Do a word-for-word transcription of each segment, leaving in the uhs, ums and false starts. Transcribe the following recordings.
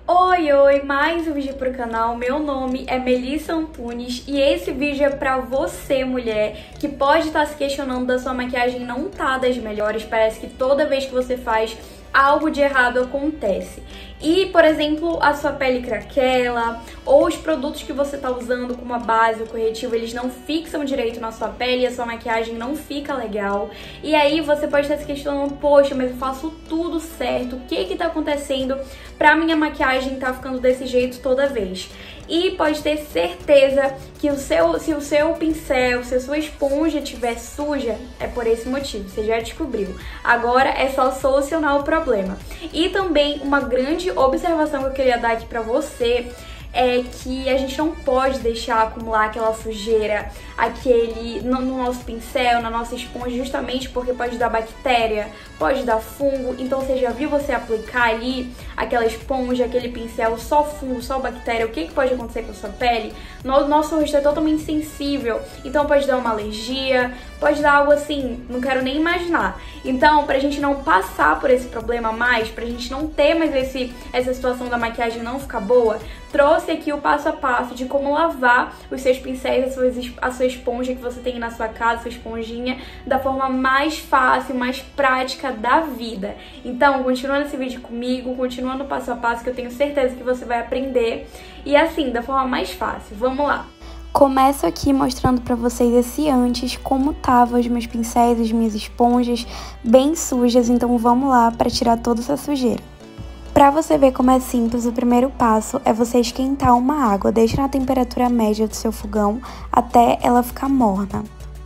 Oi, oi, mais um vídeo pro canal. Meu nome é Melissa Antunes e esse vídeo é pra você, mulher, que pode estar se questionando da sua maquiagem não tá das melhores. Parece que toda vez que você faz, algo de errado acontece. E, por exemplo, a sua pele craquela, ou os produtos que você tá usando como a base, o corretivo, eles não fixam direito na sua pele e a sua maquiagem não fica legal. E aí você pode estar se questionando, poxa, mas eu faço tudo certo, o que que tá acontecendo pra minha maquiagem tá ficando desse jeito toda vez? E pode ter certeza que o seu, se o seu pincel, se a sua esponja estiver suja, é por esse motivo, você já descobriu. Agora é só solucionar o problema. E também uma grande observação que eu queria dar aqui pra você é que a gente não pode deixar acumular aquela sujeira, aquele no, no nosso pincel, na nossa esponja, justamente porque pode dar bactéria, pode dar fungo. Então você já viu você aplicar ali aquela esponja, aquele pincel, só fungo, só bactéria, o que, que pode acontecer com a sua pele? No, nosso rosto é totalmente sensível, então pode dar uma alergia, pode dar algo assim, não quero nem imaginar. Então, pra gente não passar por esse problema mais, pra gente não ter mais esse, essa situação da maquiagem não ficar boa, trouxe aqui o passo a passo de como lavar os seus pincéis, a sua, a sua esponja que você tem na sua casa, sua esponjinha, da forma mais fácil, mais prática da vida. Então, continua nesse vídeo comigo, continua no passo a passo que eu tenho certeza que você vai aprender. E assim, da forma mais fácil. Vamos lá! Começo aqui mostrando pra vocês esse antes, como tava os meus pincéis, as minhas esponjas bem sujas, então vamos lá para tirar toda essa sujeira. Pra você ver como é simples, o primeiro passo é você esquentar uma água, deixa na temperatura média do seu fogão até ela ficar morna.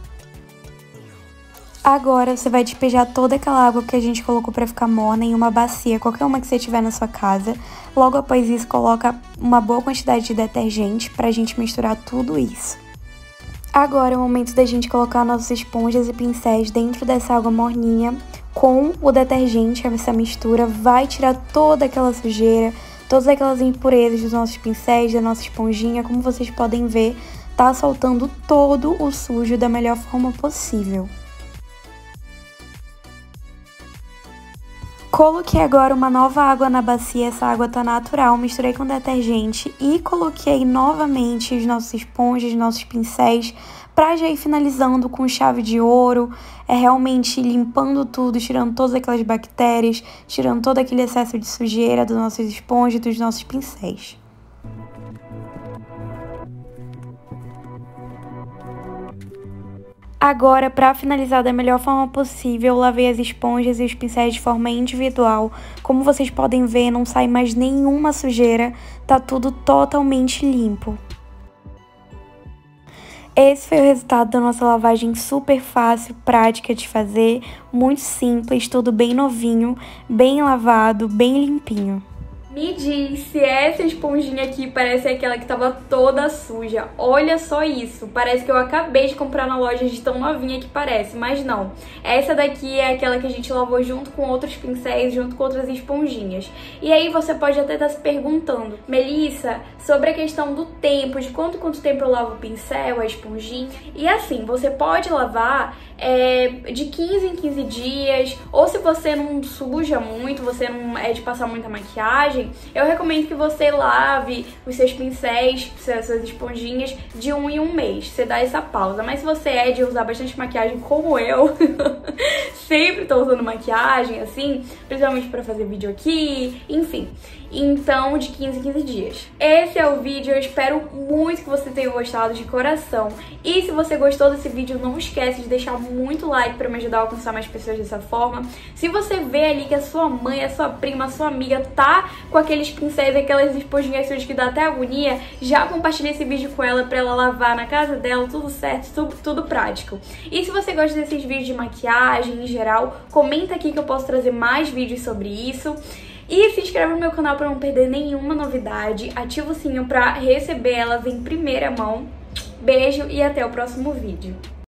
Agora você vai despejar toda aquela água que a gente colocou pra ficar morna em uma bacia, qualquer uma que você tiver na sua casa. Logo após isso, coloca uma boa quantidade de detergente pra gente misturar tudo isso. Agora é o momento da gente colocar nossas esponjas e pincéis dentro dessa água morninha com o detergente. Essa mistura vai tirar toda aquela sujeira, todas aquelas impurezas dos nossos pincéis, da nossa esponjinha. Como vocês podem ver, tá soltando todo o sujo da melhor forma possível. Coloquei agora uma nova água na bacia, essa água tá natural, misturei com detergente e coloquei novamente as nossas esponjas, nossos pincéis, pra já ir finalizando com chave de ouro, é realmente limpando tudo, tirando todas aquelas bactérias, tirando todo aquele excesso de sujeira das nossas esponjas e dos nossos pincéis. Agora, para finalizar da melhor forma possível, eu lavei as esponjas e os pincéis de forma individual. Como vocês podem ver, não sai mais nenhuma sujeira, tá tudo totalmente limpo. Esse foi o resultado da nossa lavagem super fácil, prática de fazer, muito simples, tudo bem novinho, bem lavado, bem limpinho. Me diz se essa esponjinha aqui parece aquela que tava toda suja. Olha só isso, parece que eu acabei de comprar na loja de tão novinha que parece, mas não. Essa daqui é aquela que a gente lavou junto com outros pincéis, junto com outras esponjinhas. E aí você pode até estar se perguntando, Melissa, sobre a questão do tempo, de quanto quanto tempo eu lavo o pincel, a esponjinha. E assim, você pode lavar é, de quinze em quinze dias, ou se você não suja muito, você não é de passar muita maquiagem, eu recomendo que você lave os seus pincéis, suas esponjinhas, de um em um mês. Você dá essa pausa. Mas se você é de usar bastante maquiagem como eu, sempre tô usando maquiagem, assim, principalmente pra fazer vídeo aqui, enfim. Então, de quinze em quinze dias. Esse é o vídeo, eu espero muito que você tenha gostado de coração. E se você gostou desse vídeo, não esquece de deixar muito like pra me ajudar a alcançar mais pessoas dessa forma. Se você vê ali que a sua mãe, a sua prima, a sua amiga tá com aqueles pincéis, aquelas esponjinhas sujas que dá até agonia, já compartilha esse vídeo com ela pra ela lavar na casa dela, tudo certo, tudo, tudo prático. E se você gosta desses vídeos de maquiagem em geral, comenta aqui que eu posso trazer mais vídeos sobre isso. E se inscreve no meu canal para não perder nenhuma novidade, ativa o sininho para receber elas em primeira mão. Beijo e até o próximo vídeo.